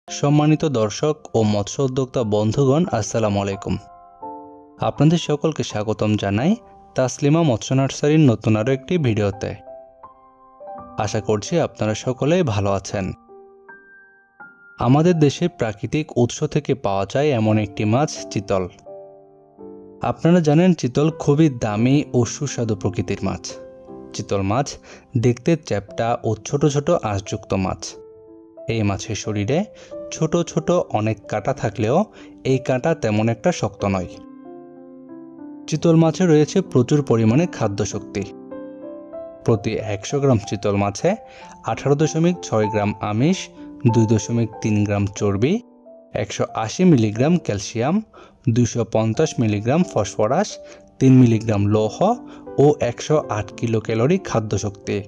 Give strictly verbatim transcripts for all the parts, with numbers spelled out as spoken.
সম্মানিত দর্শক ও মৎস্য উদ্যোক্তা বন্ধুগণ, আসসালামু আলাইকুম। আপনাদের সকলকে স্বাগতম জানাই তাসলিমা মৎস্য নার্সারির নতুন আরও একটি ভিডিওতে। আশা করছি আপনারা সকলেই ভালো আছেন। আমাদের দেশে প্রাকৃতিক উৎস থেকে পাওয়া যায় এমন একটি মাছ চিতল। আপনারা জানেন চিতল খুবই দামি ও সুস্বাদু প্রকৃতির মাছ। চিতল মাছ দেখতে চ্যাপ্টা ও ছোট ছোট আঁশযুক্ত মাছ। এই মাছের শরীরে ছোট ছোট অনেক কাঁটা থাকলেও এই কাঁটা তেমন একটা শক্ত নয়। চিতল মাছে রয়েছে প্রচুর পরিমাণে খাদ্য শক্তি। প্রতি একশো গ্রাম চিতল মাছে আঠারো দশমিক ছয় গ্রাম আমিষ, দুই দশমিক তিন গ্রাম চর্বি, একশো আশি মিলিগ্রাম ক্যালসিয়াম, দুইশো পঞ্চাশ মিলিগ্রাম ফসফরাস, তিন মিলিগ্রাম লৌহ ও একশো আট কিলো ক্যালোরি খাদ্য শক্তি।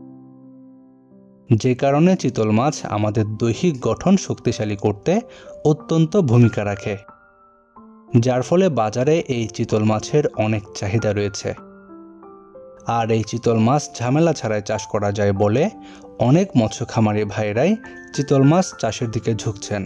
যে কারণে চিতল মাছ আমাদের দৈহিক গঠন শক্তিশালী করতে অত্যন্ত ভূমিকা রাখে, যার ফলে বাজারে এই চিতল মাছের অনেক চাহিদা রয়েছে। আর এই চিতল মাছ ঝামেলা ছাড়াই চাষ করা যায় বলে অনেক মৎস্য খামারি ভাইরাই চিতল মাছ চাষের দিকে ঝুঁকছেন।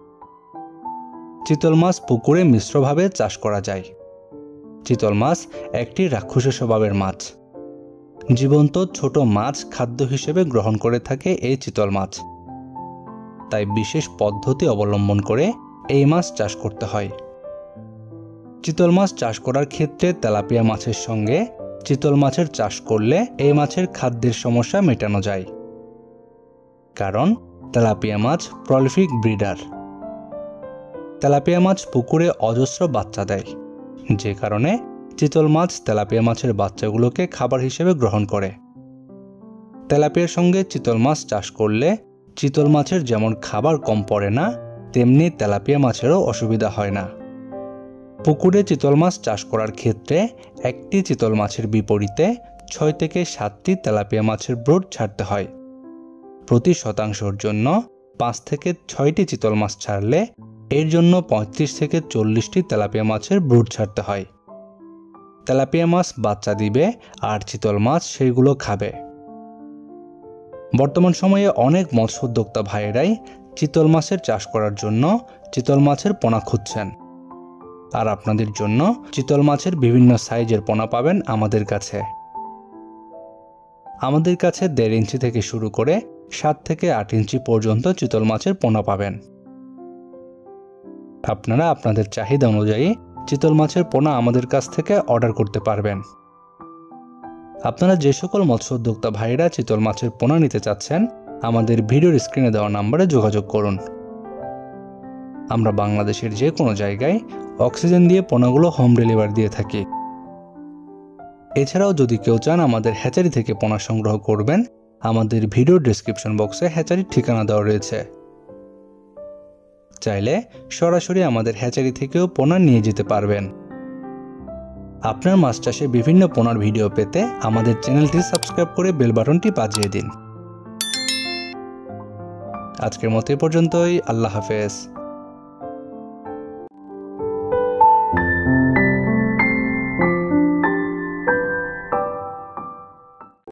চিতল মাছ পুকুরে মিশ্রভাবে চাষ করা যায়। চিতল মাছ একটি রাক্ষসী স্বভাবের মাছ। জীবন্ত ছোট মাছ খাদ্য হিসেবে গ্রহণ করে থাকে এই চিতল মাছ। তাই বিশেষ পদ্ধতি অবলম্বন করে এই মাছ চাষ করতে হয়। চিতল মাছ চাষ করার ক্ষেত্রে তেলাপিয়া মাছের সঙ্গে চিতল মাছের চাষ করলে এই মাছের খাদ্যের সমস্যা মেটানো যায়। কারণ তেলাপিয়া মাছ প্রলিফিক ব্রিডার। তেলাপিয়া মাছ পুকুরে অজস্র বাচ্চা দেয়, যে কারণে চিতল মাছ তেলাপিয়া মাছের বাচ্চাগুলোকে খাবার হিসেবে গ্রহণ করে। তেলাপিয়ার সঙ্গে চিতল মাছ চাষ করলে চিতল মাছের যেমন খাবার কম পড়ে না, তেমনি তেলাপিয়া মাছেরও অসুবিধা হয় না। পুকুরে চিতল মাছ চাষ করার ক্ষেত্রে একটি চিতল মাছের বিপরীতে ছয় থেকে সাতটি তেলাপিয়া মাছের ব্রুড ছাড়তে হয়। প্রতি শতাংশের জন্য পাঁচ থেকে ছয়টি চিতল মাছ ছাড়লে এর জন্য পঁয়ত্রিশ থেকে চল্লিশটি তেলাপিয়া মাছের ব্রুড ছাড়তে হয়। তেলাপিয়া মাছ বাচ্চা দিবে আর চিতল মাছ সেইগুলো খাবে। বর্তমান সময়ে অনেক মৎস্য উদ্যোক্তা ভাইয়েরাই চিতল মাছের চাষ করার জন্য চিতল মাছের পোনা খুঁজছেন। আর আপনাদের জন্য চিতল মাছের বিভিন্ন সাইজের পোনা পাবেন আমাদের কাছে। আমাদের কাছে দেড় ইঞ্চি থেকে শুরু করে সাত থেকে আট ইঞ্চি পর্যন্ত চিতল মাছের পোনা পাবেন। আপনারা আপনাদের চাহিদা অনুযায়ী চিতল মাছের পোনা আমাদের কাছ থেকে অর্ডার করতে পারবেন। আপনারা যে সকল মৎস্য উদ্যোক্তা ভাইরা চিতল মাছের পোনা নিতে চাচ্ছেন, আমাদের ভিডিওর স্ক্রিনে দেওয়া নম্বরে যোগাযোগ করুন। আমরা বাংলাদেশের যে কোনো জায়গায় অক্সিজেন দিয়ে পোনাগুলো হোম ডেলিভারি দিয়ে থাকি। এছাড়াও যদি কেউ চান আমাদের হ্যাচারি থেকে পোনা সংগ্রহ করবেন, আমাদের ভিডিও ডেসক্রিপশন বক্সে হ্যাচারির ঠিকানা দেওয়া রয়েছে। চাইলে সরাসরি আমাদের হ্যাচারি থেকেও পোনা নিয়ে যেতে পারবেন। আপনার মাছ চাষে বিভিন্ন পোনার ভিডিও পেতে আমাদের চ্যানেলটি সাবস্ক্রাইব করে বেল বাটনটি বাজিয়ে দিন। আজকের মতো এ পর্যন্তই। আল্লাহ হাফেজ।